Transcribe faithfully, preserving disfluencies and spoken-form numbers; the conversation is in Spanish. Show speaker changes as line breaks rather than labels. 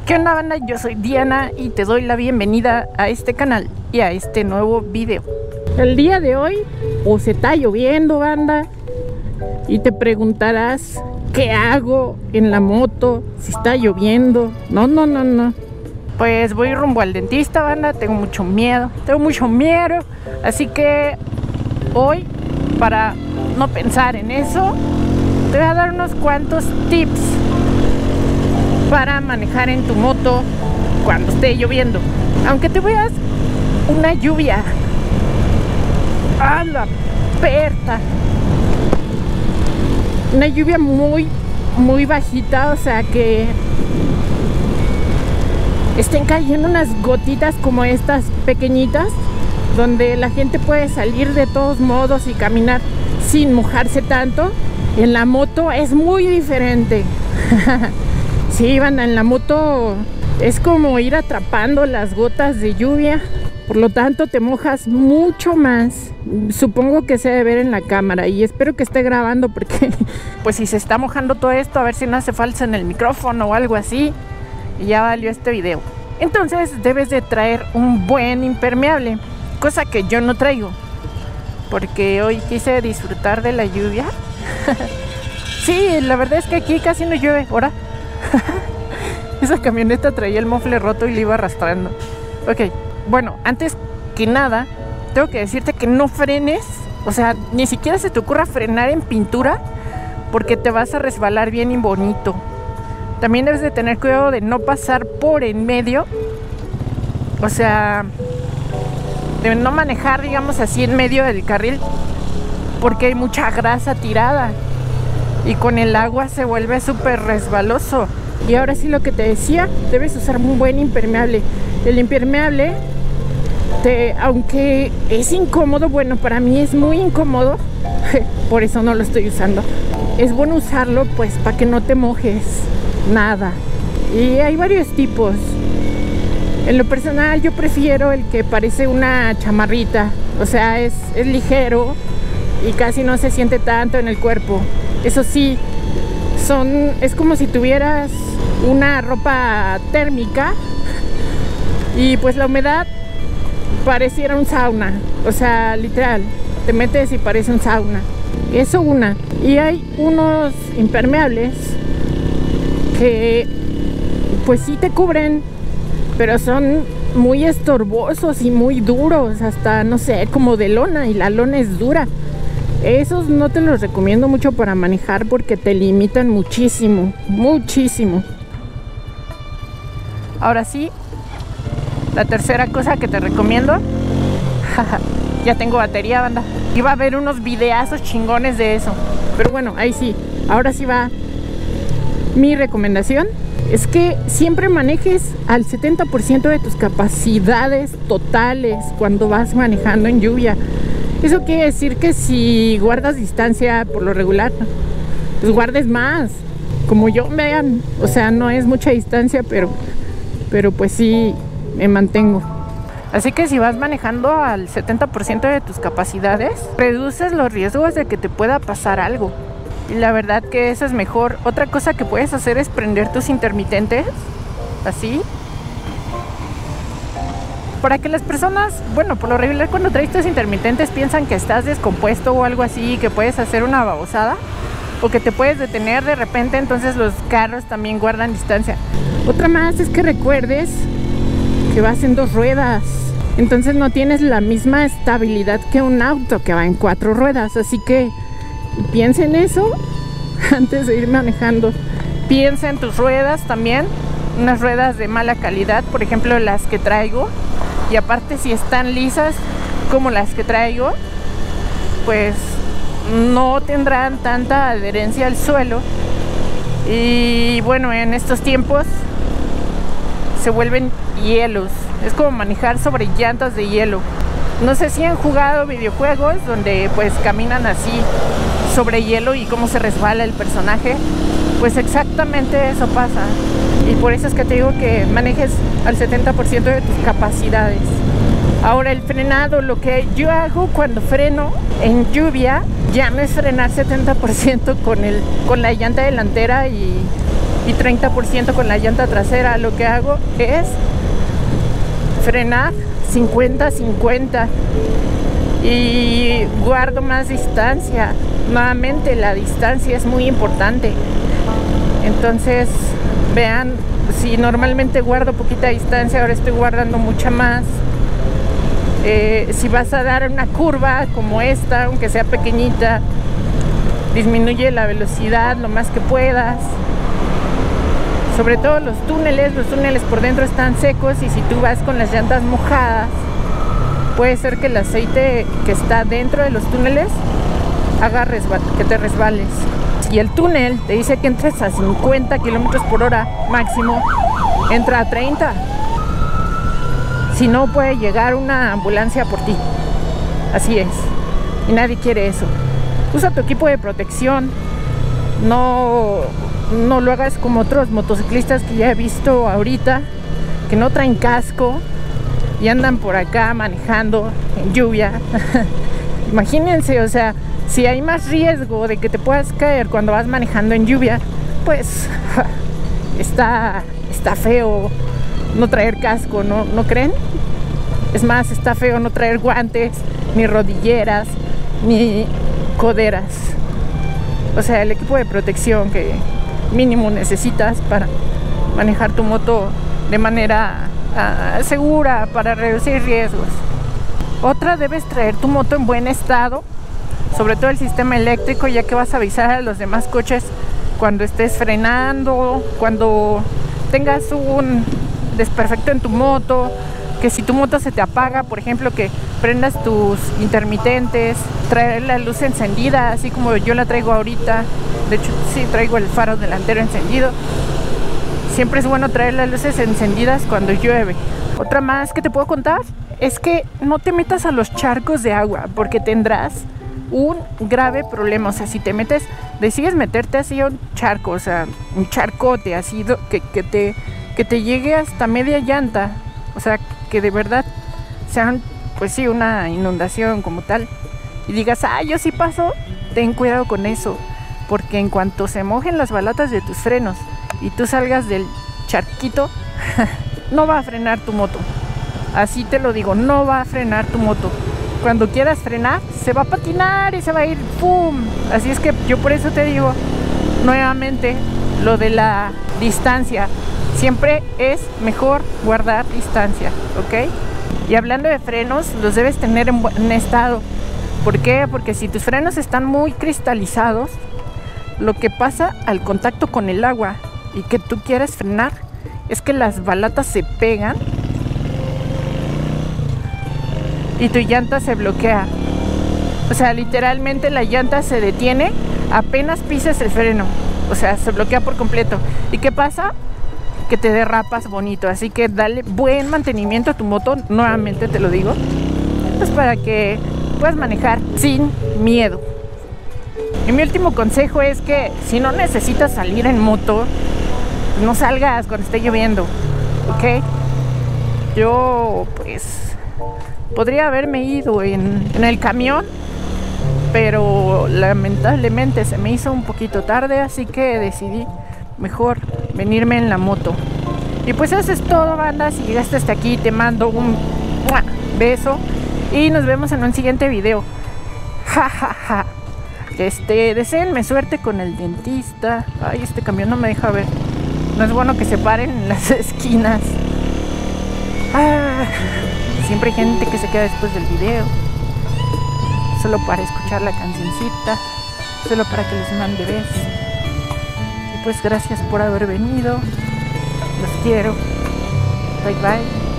¿Qué onda, banda? Yo soy Diana y te doy la bienvenida a este canal y a este nuevo video. El día de hoy, pues está lloviendo, banda, y te preguntarás ¿qué hago en la moto si está lloviendo? No, no, no, no. Pues voy rumbo al dentista, banda. Tengo mucho miedo, tengo mucho miedo. Así que hoy, para no pensar en eso, te voy a dar unos cuantos tips para manejar en tu moto cuando esté lloviendo. Aunque te veas una lluvia a la perta, una lluvia muy muy bajita, o sea que estén cayendo unas gotitas como estas pequeñitas, donde la gente puede salir de todos modos y caminar sin mojarse tanto. En la moto es muy diferente. Sí, banda, en la moto es como ir atrapando las gotas de lluvia, por lo tanto te mojas mucho más. Supongo que se debe ver en la cámara y espero que esté grabando, porque pues si se está mojando todo esto, a ver si no hace falsa en el micrófono o algo así, y ya valió este video. Entonces debes de traer un buen impermeable, cosa que yo no traigo, porque hoy quise disfrutar de la lluvia. Sí, la verdad es que aquí casi no llueve. Ahora esa camioneta traía el mofle roto y le iba arrastrando. Ok, bueno, antes que nada tengo que decirte que no frenes. O sea, ni siquiera se te ocurra frenar en pintura, porque te vas a resbalar bien y bonito. También debes de tener cuidado de no pasar por en medio. O sea, de no manejar, digamos así, en medio del carril, porque hay mucha grasa tirada y con el agua se vuelve súper resbaloso. Y ahora sí, lo que te decía, debes usar un buen impermeable. El impermeable, te, aunque es incómodo, bueno, para mí es muy incómodo, por eso no lo estoy usando. Es bueno usarlo pues para que no te mojes nada. Y hay varios tipos. En lo personal yo prefiero el que parece una chamarrita, o sea, es, es ligero y casi no se siente tanto en el cuerpo. Eso sí, son, es como si tuvieras una ropa térmica y pues la humedad pareciera un sauna. O sea, literal, te metes y parece un sauna. Eso una. Y hay unos impermeables que pues sí te cubren, pero son muy estorbosos y muy duros, hasta no sé, como de lona, y la lona es dura. Esos no te los recomiendo mucho para manejar, porque te limitan muchísimo, muchísimo. Ahora sí, la tercera cosa que te recomiendo. Ya tengo batería, banda. Iba a haber unos videazos chingones de eso, pero bueno, ahí sí. Ahora sí va mi recomendación. Es que siempre manejes al setenta por ciento de tus capacidades totales cuando vas manejando en lluvia. Eso quiere decir que si guardas distancia por lo regular, pues guardes más, como yo, vean. O sea, no es mucha distancia, pero, pero pues sí me mantengo. Así que si vas manejando al setenta por ciento de tus capacidades, reduces los riesgos de que te pueda pasar algo. Y la verdad que eso es mejor. Otra cosa que puedes hacer es prender tus intermitentes, así, para que las personas, bueno, por lo regular cuando traes tus intermitentes piensan que estás descompuesto o algo así, que puedes hacer una babosada o que te puedes detener de repente. Entonces los carros también guardan distancia. Otra más es que recuerdes que vas en dos ruedas, entonces no tienes la misma estabilidad que un auto que va en cuatro ruedas. Así que piensa en eso antes de ir manejando. Piensa en tus ruedas también. Unas ruedas de mala calidad, por ejemplo las que traigo, y aparte si están lisas como las que traigo, pues no tendrán tanta adherencia al suelo. Y bueno, en estos tiempos se vuelven hielos. Es como manejar sobre llantas de hielo. No sé si han jugado videojuegos donde pues caminan así sobre hielo y cómo se resbala el personaje. Pues exactamente eso pasa. Y por eso es que te digo que manejes al setenta por ciento de tus capacidades. Ahora, el frenado, lo que yo hago cuando freno en lluvia, ya no es frenar setenta por ciento con, el, con la llanta delantera y, y treinta por ciento con la llanta trasera. Lo que hago es frenar cincuenta cincuenta y guardo más distancia. Nuevamente, la distancia es muy importante. Entonces, vean, si normalmente guardo poquita distancia, ahora estoy guardando mucha más. Eh, si vas a dar una curva como esta, aunque sea pequeñita, disminuye la velocidad lo más que puedas. Sobre todo los túneles, los túneles por dentro están secos y si tú vas con las llantas mojadas, puede ser que el aceite que está dentro de los túneles haga que te resbales. Si el túnel te dice que entres a cincuenta kilómetros por hora máximo, entra a treinta. Si no, puede llegar una ambulancia por ti. Así es. Y nadie quiere eso. Usa tu equipo de protección. No, no lo hagas como otros motociclistas que ya he visto ahorita, que no traen casco y andan por acá manejando en lluvia. Imagínense, o sea, si hay más riesgo de que te puedas caer cuando vas manejando en lluvia, pues está, está feo no traer casco, ¿no? ¿No creen? Es más, está feo no traer guantes, ni rodilleras, ni coderas. O sea, el equipo de protección que mínimo necesitas para manejar tu moto de manera uh, segura, para reducir riesgos. Otra, debes traer tu moto en buen estado, sobre todo el sistema eléctrico, ya que vas a avisar a los demás coches cuando estés frenando, cuando tengas un desperfecto en tu moto, que si tu moto se te apaga, por ejemplo, que prendas tus intermitentes, traer la luz encendida, así como yo la traigo ahorita. De hecho, sí, traigo el faro delantero encendido. Siempre es bueno traer las luces encendidas cuando llueve. Otra más que te puedo contar es que no te metas a los charcos de agua, porque tendrás un grave problema. O sea, si te metes, decides meterte así a un charco, o sea, un charcote así que, que, te, que te llegue hasta media llanta, o sea, que de verdad sean, pues sí, una inundación como tal, y digas, ah, yo sí paso, ten cuidado con eso, porque en cuanto se mojen las balatas de tus frenos y tú salgas del charquito, no va a frenar tu moto. Así te lo digo, no va a frenar tu moto. Cuando quieras frenar, se va a patinar y se va a ir ¡pum! Así es que yo por eso te digo nuevamente lo de la distancia. Siempre es mejor guardar distancia, ¿ok? Y hablando de frenos, los debes tener en buen estado. ¿Por qué? Porque si tus frenos están muy cristalizados, lo que pasa al contacto con el agua y que tú quieres frenar es que las balatas se pegan y tu llanta se bloquea. O sea, literalmente la llanta se detiene apenas pisas el freno. O sea, se bloquea por completo. ¿Y qué pasa? Que te derrapas bonito. Así que dale buen mantenimiento a tu moto, nuevamente te lo digo, pues para que puedas manejar sin miedo. Y mi último consejo es que si no necesitas salir en moto, no salgas cuando esté lloviendo, ¿ok? Yo pues podría haberme ido en, en el camión, pero lamentablemente se me hizo un poquito tarde, así que decidí mejor venirme en la moto. Y pues eso es todo, banda. Si llegaste hasta aquí, te mando un beso y nos vemos en un siguiente video. Ja, ja, ja. Este, deseenme suerte con el dentista. Ay, este camión no me deja ver. No es bueno que se paren en las esquinas. Ah, siempre hay gente que se queda después del video solo para escuchar la cancioncita, solo para que les mande besos. Y pues gracias por haber venido. Los quiero. Bye bye.